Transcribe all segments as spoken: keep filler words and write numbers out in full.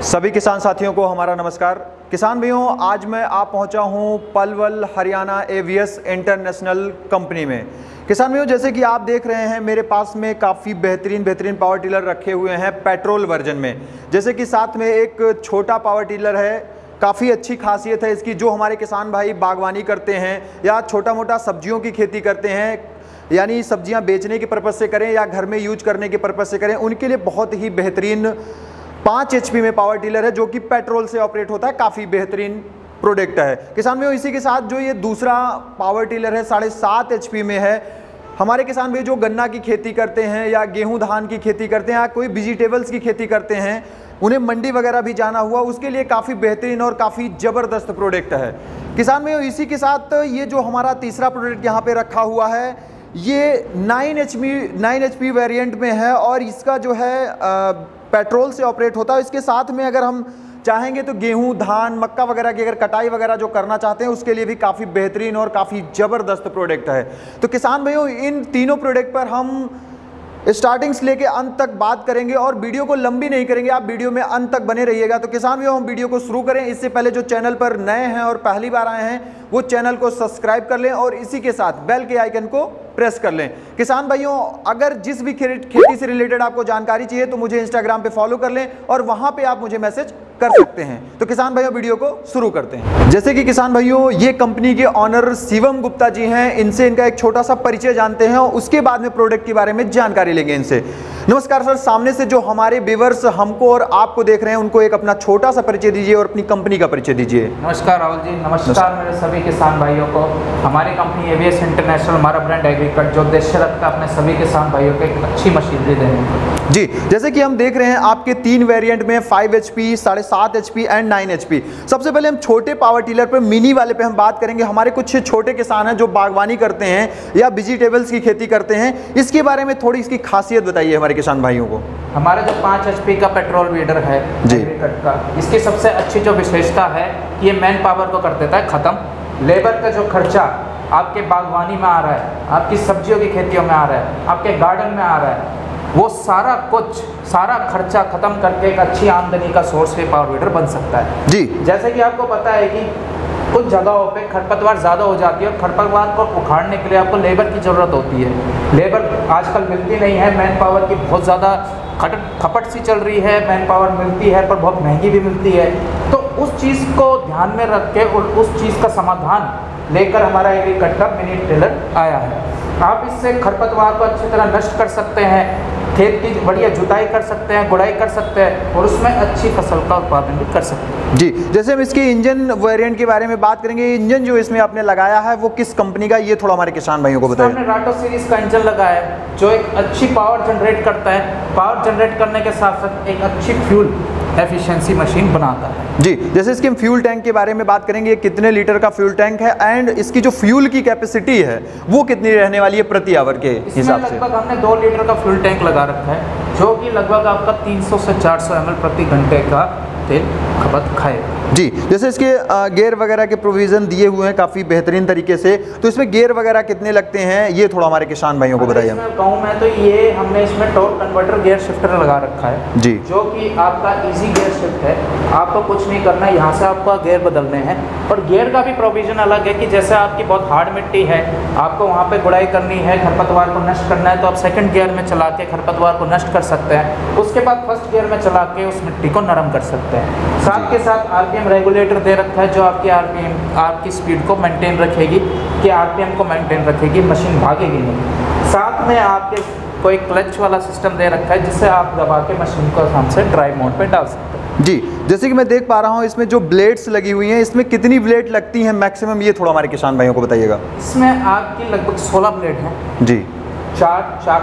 सभी किसान साथियों को हमारा नमस्कार। किसान भाइयों, आज मैं आप पहुंचा हूं Palwal Haryana AVS international company में। किसान भाइयों, जैसे कि आप देख रहे हैं मेरे पास में काफ़ी बेहतरीन बेहतरीन पावर टिलर रखे हुए हैं पेट्रोल वर्जन में। जैसे कि साथ में एक छोटा पावर टिलर है, काफ़ी अच्छी खासियत है इसकी। जो हमारे किसान भाई बागवानी करते हैं या छोटा मोटा सब्जियों की खेती करते हैं, यानी सब्जियां बेचने के पर्पज़ से करें या घर में यूज करने के पर्पज़ से करें, उनके लिए बहुत ही बेहतरीन पाँच एच पी में पावर टिलर है जो कि पेट्रोल से ऑपरेट होता है। काफ़ी बेहतरीन प्रोडक्ट है किसान भाइयों। इसी के साथ जो ये दूसरा पावर टिलर है साढ़े सात एच पी में है। हमारे किसान भाई जो गन्ना की खेती करते हैं या गेहूं धान की खेती करते हैं या कोई वेजिटेबल्स की खेती करते हैं, उन्हें मंडी वगैरह भी जाना हुआ, उसके लिए काफ़ी बेहतरीन और काफ़ी ज़बरदस्त प्रोडक्ट है किसान भाइयों। इसी के साथ ये जो हमारा तीसरा प्रोडक्ट यहाँ पे रखा हुआ है, ये nine H P nine H P variant में है और इसका जो है आ, पेट्रोल से ऑपरेट होता है। इसके साथ में अगर हम चाहेंगे तो गेहूं धान मक्का वगैरह की अगर कटाई वगैरह जो करना चाहते हैं उसके लिए भी काफ़ी बेहतरीन और काफ़ी ज़बरदस्त प्रोडक्ट है। तो किसान भाइयों, इन तीनों प्रोडक्ट पर हम स्टार्टिंग से लेके अंत तक बात करेंगे और वीडियो को लंबी नहीं करेंगे, आप वीडियो में अंत तक बने रहिएगा। तो किसान भाइयों, हम वीडियो को शुरू करें। इससे पहले जो चैनल पर नए हैं और पहली बार आए हैं वो चैनल को सब्सक्राइब कर लें और इसी के साथ बेल के आइकन को प्रेस कर लें। किसान भाइयों, अगर जिस भी खेती से रिलेटेड आपको जानकारी चाहिए तो मुझे इंस्टाग्राम पे फॉलो कर लें और वहां पे आप मुझे मैसेज कर सकते हैं। तो किसान भाइयों, वीडियो को शुरू करते हैं। जैसे कि किसान भाइयों, ये कंपनी के ऑनर शिवम गुप्ता जी हैं, इनसे इनका एक छोटा सा परिचय जानते हैं और उसके बाद में प्रोडक्ट के बारे में जानकारी लेंगे इनसे। नमस्कार सर, सामने से जो हमारे व्यूअर्स हमको और आपको देख रहे हैं उनको एक अपना छोटा सा परिचय दीजिए और अपनी कंपनी का परिचय दीजिए। नमस्कार राहुल जी, नमस्कार मेरे सभी किसान भाइयों को। हमारी कंपनी एवीएस इंटरनेशनल, हमारा ब्रांड एग्रीकल्चर जो उद्देश्य रखता है अपने सभी किसान भाइयों को एक अच्छी मशीनरी देने का। जी, जैसे कि हम देख रहे हैं आपके तीन वेरिएंट में फाइव एच पी, साढ़े सात H P and nine H P. सबसे पहले हम छोटे पावर टिलर पे, मिनी वाले पे हम बात करेंगे। हमारे कुछ छोटे किसान हैं जो बागवानी करते हैं या वेजिटेबल्स की खेती करते हैं, इसके बारे में थोड़ी इसकी खासियत बताइए हमारे किसान भाइयों को। हमारा जो पाँच एच पी का पेट्रोल वीडर है जी का, इसकी सबसे अच्छी जो विशेषता है कि ये मैन पावर को कर देता है ख़त्म। लेबर का जो खर्चा आपके बागवानी में आ रहा है, आपकी सब्जियों की खेतियों में आ रहा है, आपके गार्डन में आ रहा है, वो सारा कुछ सारा खर्चा खत्म करके एक अच्छी आमदनी का सोर्स ये पावर वीडर बन सकता है। जी, जैसे कि आपको पता है कि कुछ जगहों पे खरपतवार ज़्यादा हो जाती है और खरपतवार को उखाड़ने के लिए आपको लेबर की ज़रूरत होती है। लेबर आजकल मिलती नहीं है, मैन पावर की बहुत ज़्यादा खट खपट सी चल रही है। मैन पावर मिलती है पर बहुत महंगी भी मिलती है। तो उस चीज़ को ध्यान में रख के और उस चीज़ का समाधान लेकर हमारा एग्रीकल्चर मिनी टिलर आया है। आप इससे खरपतवार को अच्छी तरह नष्ट कर सकते हैं, खेत की बढ़िया जुताई कर सकते हैं, गुड़ाई कर सकते हैं और उसमें अच्छी फसल का उत्पादन भी कर सकते हैं। जी, जैसे हम इसके इंजन वेरिएंट के बारे में बात करेंगे, इंजन जो इसमें आपने लगाया है वो किस कंपनी का, ये थोड़ा हमारे किसान भाइयों को बताइए। हमने राटो सीरीज का इंजन लगाया है जो एक अच्छी पावर जनरेट करता है। पावर जनरेट करने के साथ साथ एक अच्छी फ्यूल एफिशिएंसी मशीन बनाता है। जी, जैसे इसके हम फ्यूल टैंक के बारे में बात करेंगे, कितने लीटर का फ्यूल टैंक है एंड इसकी जो फ्यूल की कैपेसिटी है वो कितनी रहने वाली है प्रति आवर के हिसाब से। लगभग हमने दो लीटर का फ्यूल टैंक लगा रखा है जो कि लगभग आपका तीन सौ से चार सौ एम एल प्रति घंटे का तेल खपत खाएगा। जी, जैसे इसके गियर वगैरह के प्रोविज़न दिए हुए हैं काफ़ी बेहतरीन तरीके से, तो इसमें गियर वगैरह कितने लगते हैं ये थोड़ा हमारे किसान भाइयों को बताइए। मैं कहूँ मैं तो ये हमने इसमें टॉर्क कन्वर्टर गियर शिफ्टर लगा रखा है जी, जो कि आपका इजी गियर शिफ्ट है। आपको कुछ नहीं करना है, यहाँ से आपको गियर बदलने हैं और गियर का भी प्रोविज़न अलग है कि जैसे आपकी बहुत हार्ड मिट्टी है, आपको वहाँ पर गुड़ाई करनी है, खरपतवार को नष्ट करना है, तो आप सेकेंड गियर में चला के खरपतवार को नष्ट कर सकते हैं। उसके बाद फर्स्ट गियर में चला के उस मिट्टी को नरम कर सकते हैं। साथ के साथ आरपीएम रेगुलेटर दे रखा है जो आपकी आरपीएम आपकी स्पीड को मेंटेन रखेगी कि आरपीएम को मेंटेन रखेगी, मशीन भागेगी नहीं। साथ में आपके कोई क्लच वाला सिस्टम दे रखा है जिससे आप दबा के मशीन को आराम से ड्राइव मोड पे डाल सकते हैं। जी, जैसे कि मैं देख पा रहा हूँ इसमें जो ब्लेड्स लगी हुई हैं, इसमें कितनी ब्लेड लगती हैं मैक्सिमम, ये थोड़ा हमारे किसान भाइयों को बताइएगा। इसमें आपकी लगभग सोलह ब्लेड हैं। जी, चार चार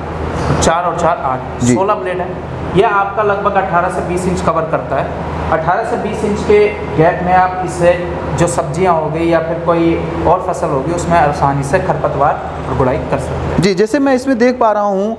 आठ चार और चार आठ सोलह ब्लेड है। यह आपका लगभग अठारह से बीस इंच कवर करता है। अठारह से बीस इंच के गैप में आप इससे जो सब्जियां हो गई या फिर कोई और फसल होगी उसमें आसानी से खरपतवार और गुड़ाई कर सकते हैं। जी, जैसे मैं इसमें देख पा रहा हूँ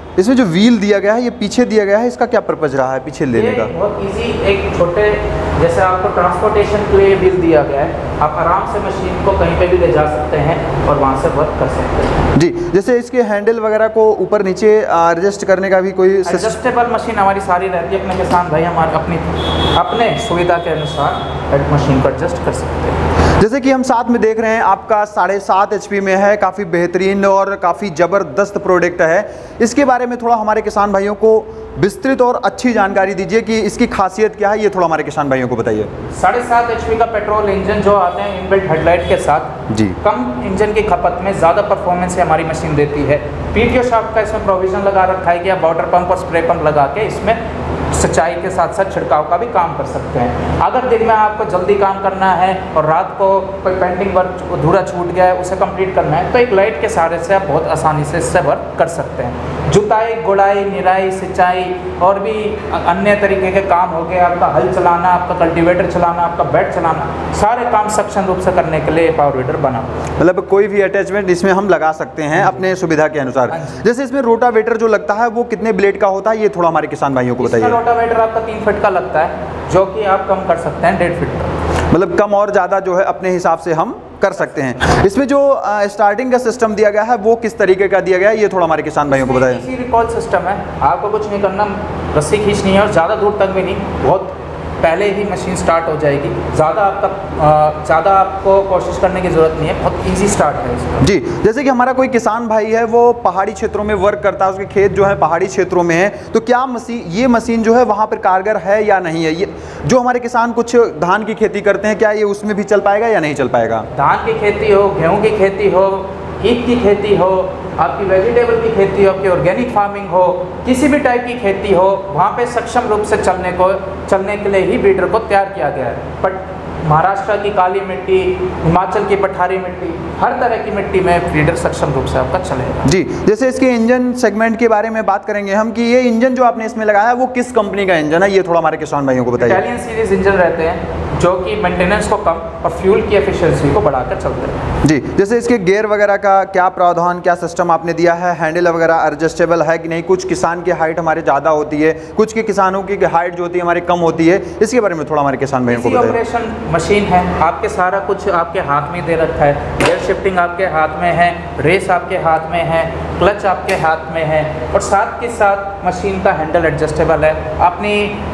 इसमें जो व्हील दिया गया है ये पीछे दिया गया है, इसका क्या पर्पज रहा है पीछे लेने का? बहुत इजी, एक छोटे जैसे आपको ट्रांसपोर्टेशन के लिए व्हील दिया गया है, आप आराम से मशीन को कहीं पे भी ले जा सकते हैं और वहाँ से वर्क कर सकते हैं। जी, जैसे इसके हैंडल वगैरह को ऊपर नीचे एडजस्ट करने का भी कोई एडजस्टेबल मशीन हमारी सारी रहती है, अपने किसान भाई हमारे अपनी अपने सुविधा के अनुसार मशीन को एडजस्ट कर सकते हैं। जैसे कि हम साथ में देख रहे हैं आपका साढ़े सात एच पी में है, काफ़ी बेहतरीन और काफ़ी ज़बरदस्त प्रोडक्ट है। इसके बारे में थोड़ा हमारे किसान भाइयों को विस्तृत और अच्छी जानकारी दीजिए कि इसकी खासियत क्या है, ये थोड़ा हमारे किसान भाइयों को बताइए। साढ़े सात एच पी का पेट्रोल इंजन जो आते हैं इनबिल्ट हेडलाइट के साथ, जी, कम इंजन की खपत में ज़्यादा परफॉर्मेंस से हमारी मशीन देती है। पीटीओ शाफ्ट का इसमें प्रोविजन लगा रखा है कि आप वाटर पंप और स्प्रे पंप लगा के इसमें सिंचाई के साथ साथ छिड़काव का भी काम कर सकते हैं। अगर दिन में आपको जल्दी काम करना है और रात को कोई पेंडिंग वर्क अधूरा छूट गया है उसे कंप्लीट करना है, तो एक लाइट के सहारे से आप बहुत आसानी से इससे वर्क कर सकते हैं। जुताई, गुड़ाई, निराई, सिंचाई और भी अन्य तरीके के काम हो गए, आपका हल चलाना, आपका कल्टीवेटर चलाना, आपका बेड चलाना, सारे काम सक्षम रूप से करने के लिए पावर वीडर बना। मतलब कोई भी अटैचमेंट इसमें हम लगा सकते हैं अपने सुविधा के अनुसार। जैसे इसमें रोटावेटर जो लगता है वो कितने ब्लेड का होता है, ये थोड़ा हमारे किसान भाइयों को बताइए। रोटावेटर आपका तीन फीट का लगता है, जो कि आप कम कर सकते हैं डेढ़ फीट का। मतलब कम और ज़्यादा जो है अपने हिसाब से हम कर सकते हैं। इसमें जो स्टार्टिंग का सिस्टम दिया गया है वो किस तरीके का दिया गया है, ये थोड़ा हमारे किसान भाइयों को बताइए। इसी रिकॉल सिस्टम है, आपको कुछ नहीं करना, रस्सी खींचनी है और ज़्यादा दूर तक भी नहीं, बहुत पहले ही मशीन स्टार्ट हो जाएगी। ज़्यादा आपका ज़्यादा आपको कोशिश करने की ज़रूरत नहीं है, बहुत इजी स्टार्ट है इसका। जी, जैसे कि हमारा कोई किसान भाई है वो पहाड़ी क्षेत्रों में वर्क करता है, उसके खेत जो है पहाड़ी क्षेत्रों में है, तो क्या मशीन ये मशीन जो है वहाँ पर कारगर है या नहीं है? ये जो हमारे किसान कुछ धान की खेती करते हैं, क्या ये उसमें भी चल पाएगा या नहीं चल पाएगा? धान की खेती हो, गेहूँ की खेती हो, ईख की खेती हो, आपकी वेजिटेबल की खेती हो, आपकी ऑर्गेनिक फार्मिंग हो, किसी भी टाइप की खेती हो, वहाँ पे सक्षम रूप से चलने को चलने के लिए ही ब्रीडर को तैयार किया गया है। बट महाराष्ट्र की काली मिट्टी, हिमाचल की पठारी मिट्टी, हर तरह की मिट्टी में ब्रीडर सक्षम रूप से आपका चलेगा। जी, जैसे इसके इंजन सेगमेंट के बारे में बात करेंगे हम कि ये इंजन जो आपने इसमें लगाया है वो किस कंपनी का इंजन है, ये थोड़ा हमारे किसान भाइयों को बताइए। इटालियन सीरीज इंजन रहते हैं जो कि मेंटेनेंस को कम और फ्यूल की एफिशिएंसी को बढ़ाकर चलते हैं। जी, जैसे इसके गियर वगैरह का क्या प्रावधान, क्या सिस्टम आपने दिया है, हैंडल वगैरह एडजस्टेबल है कि नहीं? कुछ किसान की हाइट हमारे ज़्यादा होती है, कुछ के किसानों की हाइट जो होती है हमारी कम होती है, इसके बारे में थोड़ा हमारे किसान भाइयों को बताइए। ऑपरेशन मशीन है, आपके सारा कुछ आपके हाथ में दे रखा है, गियर शिफ्टिंग आपके हाथ में है, रेस आपके हाथ में है, क्लच आपके हाथ में है और साथ के साथ मशीन का हैंडल एडजस्टेबल है। अपनी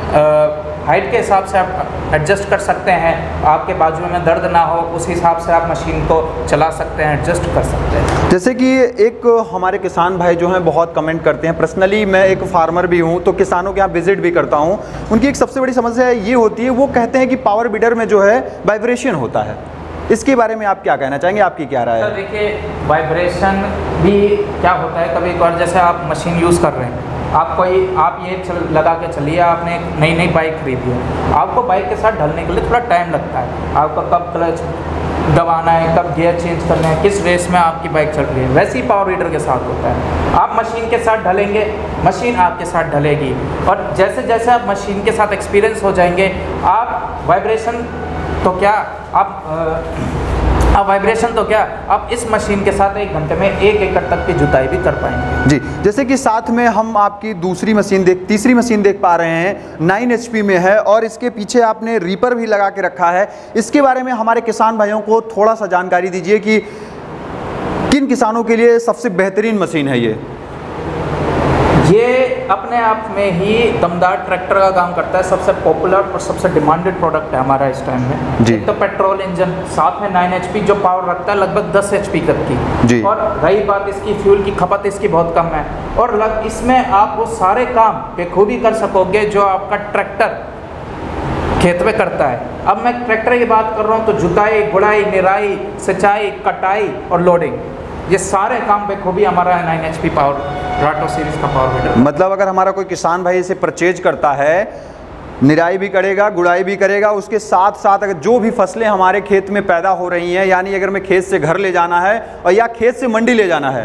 हाइट के हिसाब से आप एडजस्ट कर सकते हैं, आपके बाजू में दर्द ना हो उस हिसाब से आप मशीन को चला सकते हैं, एडजस्ट कर सकते हैं। जैसे कि एक हमारे किसान भाई जो हैं बहुत कमेंट करते हैं, पर्सनली मैं एक फार्मर भी हूं तो किसानों के यहाँ विजिट भी करता हूं, उनकी एक सबसे बड़ी समस्या ये होती है, वो कहते हैं कि पावर बीडर में जो है वाइब्रेशन होता है, इसके बारे में आप क्या कहना चाहेंगे, आपकी क्या राय है? तो देखिए, वाइब्रेशन भी क्या होता है, कभी कभार जैसे आप मशीन यूज़ कर रहे हैं, आप कोई आप ये चल लगा के चलिए, आपने एक नई नई बाइक खरीदी है, आपको बाइक के साथ ढलने के लिए थोड़ा टाइम लगता है, आपको कब क्लच दबाना है, कब गियर चेंज करना है, किस रेस में आपकी बाइक चल रही है, वैसे ही पावर वीडर के साथ होता है। आप मशीन के साथ ढलेंगे, मशीन आपके साथ ढलेगी और जैसे जैसे आप मशीन के साथ एक्सपीरियंस हो जाएंगे, आप वाइब्रेशन तो क्या आप अब वाइब्रेशन तो क्या आप इस मशीन के साथ एक घंटे में एक एकड़ तक की जुताई भी कर पाएंगे। जी, जैसे कि साथ में हम आपकी दूसरी मशीन देख तीसरी मशीन देख पा रहे हैं, नाइन एच पी में है और इसके पीछे आपने रीपर भी लगा के रखा है, इसके बारे में हमारे किसान भाइयों को थोड़ा सा जानकारी दीजिए कि किन किसानों के लिए सबसे बेहतरीन मशीन है ये? ये अपने आप में ही दमदार ट्रैक्टर का काम करता है, सबसे पॉपुलर और सबसे डिमांडेड प्रोडक्ट है हमारा इस टाइम में। जी। तो पेट्रोल इंजन, साथ में नाइन एच पी जो पावर रखता है लगभग दस एच पी तक की। जी। और रही बात इसकी फ्यूल की खपत, इसकी बहुत कम है और लग इसमें आप वो सारे काम बेखूबी कर सकोगे जो आपका ट्रैक्टर खेत में करता है। अब मैं ट्रैक्टर की बात कर रहा हूँ तो जुताई, गुड़ाई, निराई, सिंचाई, कटाई और लोडिंग, ये सारे काम बेखूबी हमारा नाइन एच पी पावर राटो सीरीज का पावर वीडर। मतलब अगर हमारा कोई किसान भाई इसे परचेज करता है, निराई भी करेगा, गुड़ाई भी करेगा, उसके साथ साथ अगर जो भी फसलें हमारे खेत में पैदा हो रही हैं, यानी अगर मैं खेत से घर ले जाना है और या खेत से मंडी ले जाना है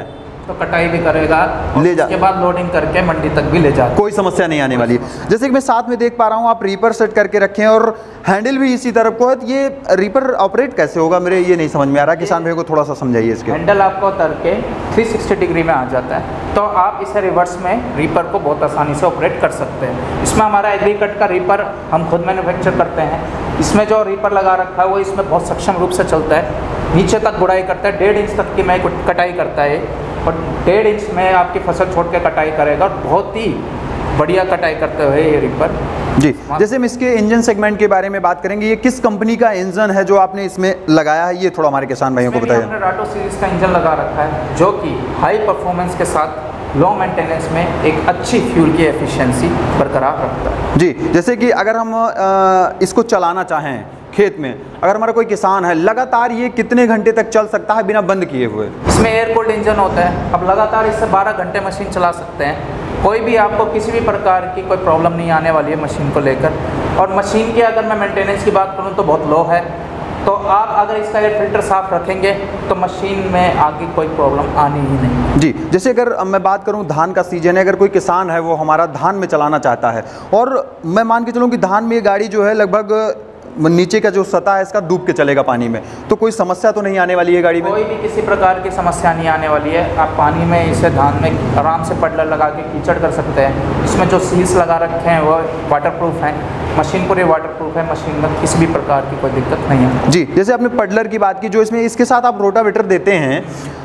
तो कटाई भी करेगा, ले जा, उसके बाद लोडिंग करके मंडी तक भी ले जाए, कोई समस्या नहीं आने वाली है। जैसे कि मैं साथ में देख पा रहा हूँ आप रीपर सेट करके रखे हैं और हैंडल भी इसी तरफ को है, तो ये रीपर ऑपरेट कैसे होगा, मेरे ये नहीं समझ में आ रहा, किसान भाई को थोड़ा सा समझाइए इसके। हैंडल आपको उतर के थ्री सिक्सटी डिग्री में आ जाता है, तो आप इसे रिवर्स में रीपर को बहुत आसानी से ऑपरेट कर सकते हैं। इसमें हमारा एग्रीकट का रीपर हम खुद मैन्युफैक्चर करते हैं। इसमें जो रीपर लगा रखा है वो इसमें बहुत सक्षम रूप से चलता है, नीचे तक गुड़ाई करता है, डेढ़ इंच तक की मैं कटाई करता है और डेढ़ इंच में आपकी फसल छोड़ के कटाई करेगा और बहुत ही बढ़िया कटाई करते हुए ये रीपर। जी, जैसे हम इसके इंजन सेगमेंट के बारे में बात करेंगे, ये किस कंपनी का इंजन है जो आपने इसमें लगाया है, ये थोड़ा हमारे किसान भाइयों को बताइए। हमने राटो सीरीज का इंजन लगा रखा है जो कि हाई परफॉर्मेंस के साथ लो मेंटेनेंस में एक अच्छी फ्यूल की एफिशिएंसी बरकरार रखता है। जी, जैसे कि अगर हम आ, इसको चलाना चाहें खेत में, अगर हमारा कोई किसान है, लगातार ये कितने घंटे तक चल सकता है बिना बंद किए हुए? इसमें एयर कूल्ड इंजन होता है, अब लगातार इससे बारह घंटे मशीन चला सकते हैं, कोई भी आपको किसी भी प्रकार की कोई प्रॉब्लम नहीं आने वाली है मशीन को लेकर। और मशीन की अगर मैं मेंटेनेंस की बात करूं तो बहुत लो है, तो आप अगर इसका एयर फिल्टर साफ रखेंगे तो मशीन में आगे कोई प्रॉब्लम आनी ही नहीं। जी, जैसे अगर मैं बात करूं धान का सीजन है, अगर कोई किसान है वो हमारा धान में चलाना चाहता है और मैं मान के चलूं कि धान में ये गाड़ी जो है लगभग नीचे का जो सतह है इसका डूब के चलेगा पानी में, तो कोई समस्या तो नहीं आने वाली है गाड़ी में? कोई भी किसी प्रकार की समस्या नहीं आने वाली है। आप पानी में इसे धान में आराम से पडलर लगा के कीचड़ कर सकते हैं। इसमें जो सील्स लगा रखे हैं वो वाटरप्रूफ हैं, मशीन पूरी वाटरप्रूफ है, मशीन में किसी भी प्रकार की कोई दिक्कत नहीं है। जी, जैसे आपने पडलर की बात की, जो इसमें इसके साथ आप रोटावेटर देते हैं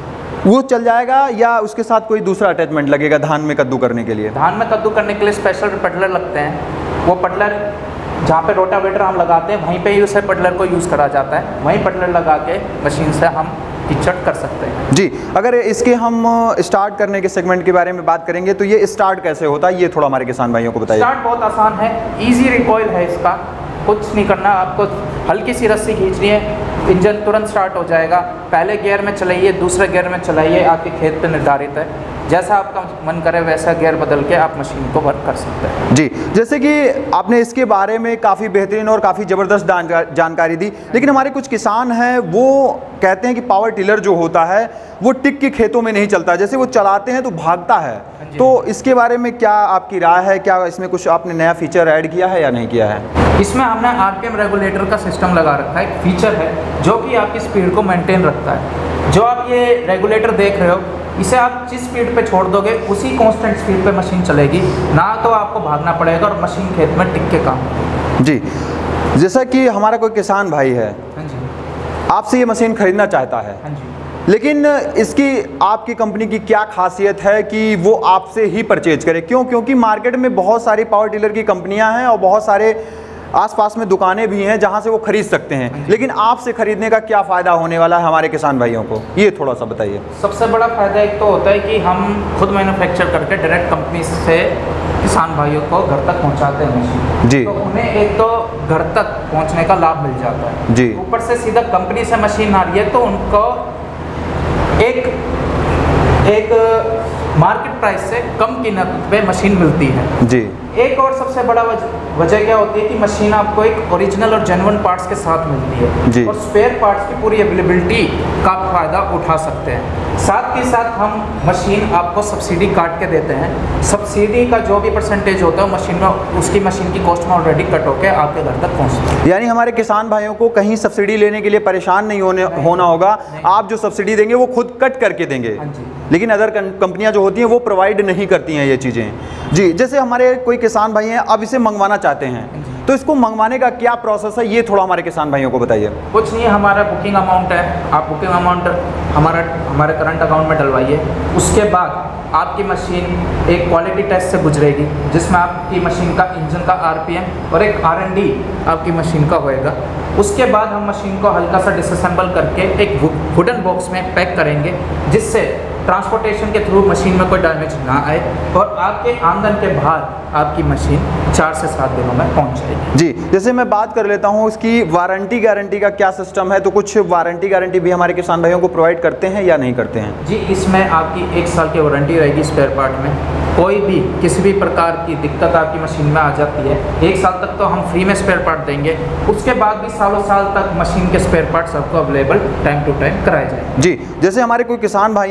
वो चल जाएगा या उसके साथ कोई दूसरा अटैचमेंट लगेगा धान में कद्दू करने के लिए? धान में कद्दू करने के लिए स्पेशल पडलर लगते हैं, वो पडलर जहाँ पे रोटावेटर हम लगाते हैं वहीं पे ही उसे पडलर को यूज़ करा जाता है, वहीं पडलर लगा के मशीन से हम कीचड़ कर सकते हैं। जी, अगर इसके हम स्टार्ट करने के सेगमेंट के बारे में बात करेंगे तो ये स्टार्ट कैसे होता है, ये थोड़ा हमारे किसान भाइयों को बताइए। स्टार्ट बहुत आसान है, इजी रिकॉइल है इसका, कुछ नहीं करना, आपको हल्की सी रस्सी खींचनी है, इंजन तुरंत स्टार्ट हो जाएगा। पहले गियर में चलाइए, दूसरे गियर में चलाइए, आपके खेत पे निर्धारित है, जैसा आपका मन करे वैसा गियर बदल के आप मशीन को वर्क कर सकते हैं। जी, जैसे कि आपने इसके बारे में काफ़ी बेहतरीन और काफ़ी ज़बरदस्त जानकारी दी, लेकिन हमारे कुछ किसान हैं वो कहते हैं कि पावर टिलर जो होता है वो टिक के खेतों में नहीं चलता, जैसे वो चलाते हैं तो भागता है, तो इसके बारे में क्या आपकी राय है? क्या इसमें कुछ आपने नया फीचर ऐड किया है या नहीं किया है? इसमें हमने आरपीएम रेगुलेटर का सिस्टम लगा रखा है, एक फीचर है जो कि आपकी स्पीड को मेंटेन रखता है। जो आप ये रेगुलेटर देख रहे हो, इसे आप जिस स्पीड पे छोड़ दोगे उसी कांस्टेंट स्पीड पे मशीन चलेगी, ना तो आपको भागना पड़ेगा और मशीन खेत में टिक के काम करेगी। जी, जैसा कि हमारा कोई किसान भाई है, हाँ जी, आपसे ये मशीन खरीदना चाहता है, हाँ जी, लेकिन इसकी आपकी कंपनी की क्या खासियत है कि वो आपसे ही परचेज करे? क्यों? क्योंकि मार्केट में बहुत सारी पावर टिलर की कंपनियां हैं और बहुत सारे आसपास में दुकानें भी हैं जहां से वो खरीद सकते हैं, लेकिन आपसे खरीदने का क्या फ़ायदा होने वाला है हमारे किसान भाइयों को, ये थोड़ा सा बताइए। सबसे बड़ा फ़ायदा एक तो होता है कि हम खुद मैन्युफैक्चर करके डायरेक्ट कंपनी से किसान भाइयों को घर तक पहुंचाते हैं मशीन जी, तो उन्हें एक तो घर तक पहुंचने का लाभ मिल जाता है जी, ऊपर से सीधा कंपनी से मशीन आ रही है तो उनको एक एक मार्केट प्राइस से कम कीमत पे मशीन मिलती है जी। एक और सबसे बड़ा वजह क्या होती है कि मशीन आपको एक ओरिजिनल और जेन्युइन पार्ट्स के साथ मिलती है जी, और स्पेयर पार्ट्स की पूरी अवेलेबिलिटी का फ़ायदा उठा सकते हैं। साथ के साथ हम मशीन आपको सब्सिडी काट के देते हैं, सब्सिडी का जो भी परसेंटेज होता है मशीन में, उसकी मशीन की कॉस्ट में ऑलरेडी कट होकर आपके घर तक पहुँचता है। यानी हमारे किसान भाइयों को कहीं सब्सिडी लेने के लिए परेशान नहीं होने नहीं, होना होगा, आप जो सब्सिडी देंगे वो खुद कट करके देंगे, लेकिन अदर कंपनियां जो होती हैं वो प्रोवाइड नहीं करती हैं ये चीज़ें जी। जैसे हमारे कोई किसान भाई हैं अब इसे मंगवाना चाहते हैं, तो इसको मंगवाने का क्या प्रोसेस है, ये थोड़ा हमारे किसान भाइयों को बताइए। कुछ नहीं, हमारा बुकिंग अमाउंट है, आप बुकिंग अमाउंट हमारा हमारे करंट अकाउंट में डलवाइए। उसके बाद आपकी मशीन एक क्वालिटी टेस्ट से गुजरेगी जिसमें आपकी मशीन का इंजन का आरपीएम और एक आर एन डी आपकी मशीन का होएगा। उसके बाद हम मशीन को हल्का सा डिसअसेंबल करके एक वुडन बॉक्स में पैक करेंगे जिससे ट्रांसपोर्टेशन के थ्रू मशीन में कोई डैमेज ना आए और आपके आमदन के बाद आपकी मशीन चार से सात दिनों में पहुंच जाएगी जी। जैसे मैं बात कर लेता हूं उसकी वारंटी गारंटी का क्या सिस्टम है, तो कुछ वारंटी गारंटी भी हमारे किसान भाइयों को प्रोवाइड करते हैं या नहीं करते हैं? जी, इसमें आपकी एक साल की वारंटी रहेगी स्पेयर पार्ट में। कोई भी किसी भी प्रकार की दिक्कत आपकी मशीन में आ जाती है, एक साल तक तो हम फ्री में स्पेयर पार्ट देंगे, उसके बाद भी सालों साल तक मशीन के स्पेयर पार्ट्स आपको अवेलेबल टाइम टू टाइम कराए जाएंगे जी। जैसे हमारे कोई किसान भाई हैं परचेज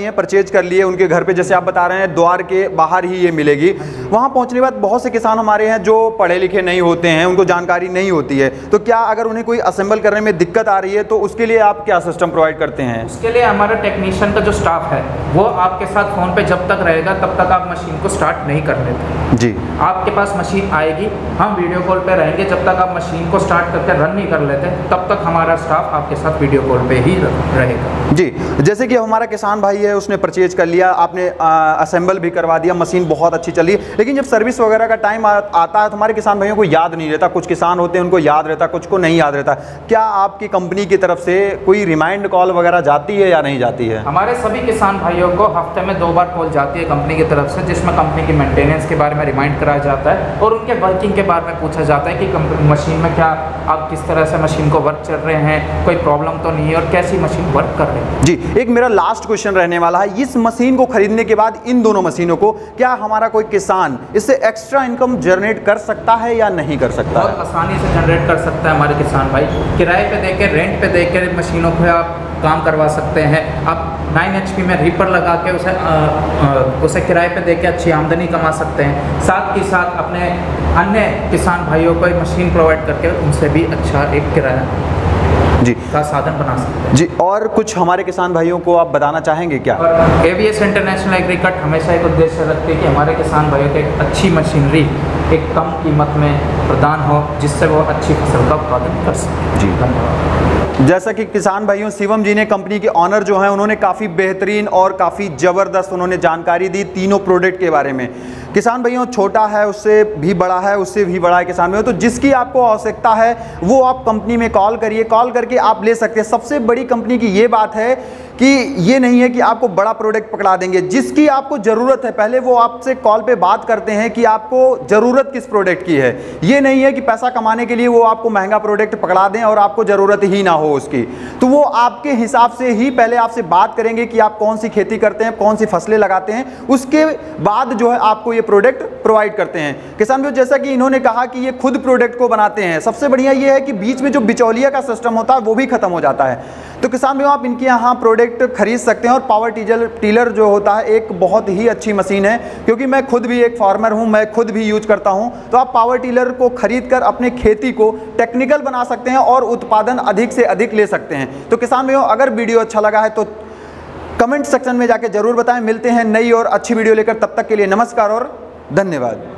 परचेज कर लिए उनके घर पे, जैसे आप बता रहे हैं द्वार के बाहर ही ये मिलेगी। वहाँ पहुँचने के बाद बहुत से किसान हमारे हैं जो पढ़े लिखे नहीं होते हैं, उनको जानकारी नहीं होती है, तो क्या अगर उन्हें कोई असेंबल करने में दिक्कत आ रही है तो उसके लिए आप क्या सिस्टम प्रोवाइड करते हैं? उसके लिए हमारा टेक्नीशियन का जो स्टाफ है वो आपके साथ फ़ोन पे जब तक रहेगा तब तक आप मशीन को स्टार्ट नहीं कर लेते जी। आपके पास मशीन आएगी, हम वीडियो कॉल पे रहेंगे, जब तक आप मशीन को स्टार्ट करके रन नहीं कर लेते तब तक हमारा स्टाफ आपके साथ वीडियो कॉल पे ही रहेगा जी। जैसे कि हमारा किसान भाई है, उसने परचेज कर लिया, आपने असेंबल भी करवा दिया, मशीन बहुत अच्छी चली, लेकिन जब सर्विस वगैरह का टाइम आता है तो हमारे किसान भाइयों को याद नहीं रहता। कुछ किसान होते हैं उनको याद रहता, कुछ को नहीं याद रहता। क्या आपकी कंपनी की तरफ से कोई रिमाइंड कॉल वगैरह जाती है या नहीं जाती है? हमारे सभी किसान भाइयों को हफ्ते में दो बार कॉल जाती है कंपनी की तरफ से, जिसमें कंपनी की मेंटेनेंस के बारे में रिमाइंड कराया जाता है और उनके वर्किंग के बारे में पूछा जाता है कि मशीन में क्या आप किस तरह से मशीन को वर्क चल रहे हैं, कोई प्रॉब्लम तो नहीं है और कैसी मशीन वर्क कर रही है। जी, एक मेरा लास्ट क्वेश्चन रहने वाला है, इस मशीन को खरीदने के बाद इन दोनों मशीनों को क्या हमारा कोई किसान इससे एक्स्ट्रा इनकम जनरेट कर सकता है या नहीं कर सकता? बहुत आसानी से जनरेट कर सकता है हमारे किसान भाई। किराए पे देके, रेंट पे देके मशीनों को आप काम करवा सकते हैं। आप नाइन एच पी में रीपर लगा के उसे आ, आ, उसे किराए पे देके अच्छी आमदनी कमा सकते हैं। साथ ही साथ अपने अन्य किसान भाइयों को मशीन प्रोवाइड करके उनसे भी अच्छा एक किराया जी का साधन बना सकते हैं जी। और कुछ हमारे किसान भाइयों को आप बताना चाहेंगे क्या? और एवीएस इंटरनेशनल एग्रीकट हमेशा एक उद्देश्य रखती है कि हमारे किसान भाइयों को एक अच्छी मशीनरी एक कम कीमत में प्रदान हो, जिससे वो अच्छी फसल का उत्पादन कर सकें। जी, धन्यवाद। जैसा कि किसान भाइयों, शिवम जी ने, कंपनी के ऑनर जो हैं, उन्होंने काफ़ी बेहतरीन और काफ़ी ज़बरदस्त उन्होंने जानकारी दी तीनों प्रोडक्ट के बारे में। किसान भाइयों, छोटा है उससे भी बड़ा है, उससे भी बड़ा है किसान भाइयों, तो जिसकी आपको आवश्यकता है वो आप कंपनी में कॉल करिए, कॉल करके आप ले सकते हैं। सबसे बड़ी कंपनी की ये बात है कि ये नहीं है कि आपको बड़ा प्रोडक्ट पकड़ा देंगे, जिसकी आपको ज़रूरत है पहले वो आपसे कॉल पे बात करते हैं कि आपको ज़रूरत किस प्रोडक्ट की है। ये नहीं है कि पैसा कमाने के लिए वो आपको महंगा प्रोडक्ट पकड़ा दें और आपको ज़रूरत ही ना हो उसकी, तो वो आपके हिसाब से ही पहले आपसे बात करेंगे कि आप कौन सी खेती करते हैं, कौन सी फसलें लगाते हैं, उसके बाद जो है आपको ये प्रोडक्ट प्रोवाइड करते हैं। किसान भाइयों, जैसा कि इन्होंने कहा कि ये खुद प्रोडक्ट को बनाते हैं, सबसे बढ़िया ये है कि बीच में जो बिचौलिया का सिस्टम होता है वो भी खत्म हो जाता है। तो किसान भाइयों, आप इनके यहाँ प्रोडक्ट खरीद सकते हैं। और पावर टीजर टीलर जो होता है एक बहुत ही अच्छी मशीन है, क्योंकि मैं खुद भी एक फार्मर हूँ, मैं खुद भी यूज करता हूँ। तो आप पावर टीलर को खरीद कर अपने खेती को टेक्निकल बना सकते हैं और उत्पादन अधिक से अधिक ले सकते हैं। तो किसान भाइयों, अगर वीडियो अच्छा लगा है तो कमेंट सेक्शन में जाके जरूर बताएं। मिलते हैं नई और अच्छी वीडियो लेकर, तब तक के लिए नमस्कार और धन्यवाद।